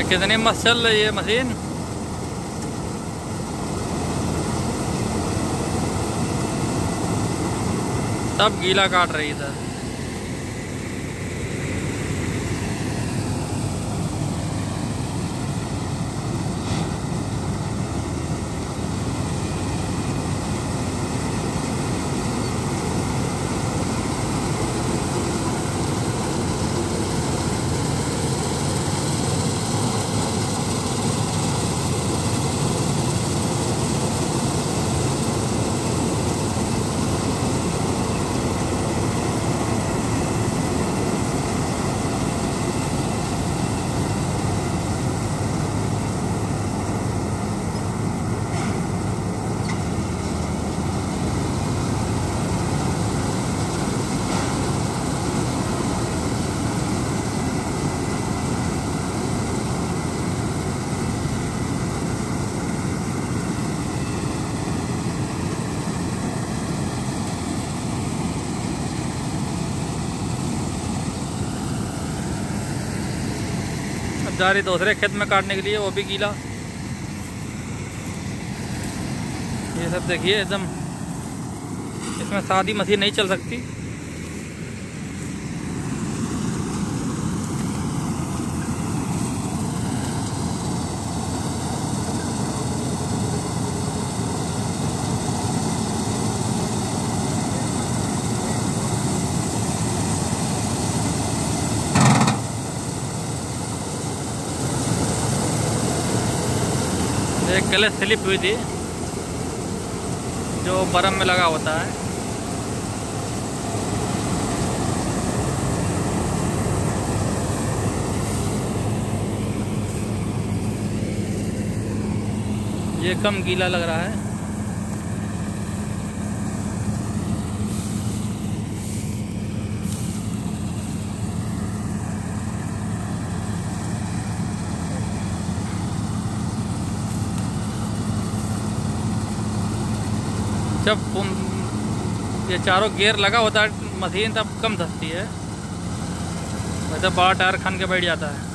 कितनी मस्त चल रही है मशीन। सब गीला काट रही है। जा रही दूसरे खेत में काटने के लिए, वो भी गीला। ये सब देखिए एकदम, इसमें सादी मशीन नहीं चल सकती। एक क्लच स्लिप हुई थी जो बरम में लगा होता है। ये कम गीला लग रहा है। जब ये चारों गियर लगा होता है मशीन तब कम धंसती है, वैसे बड़ा टायर खान के बैठ जाता है।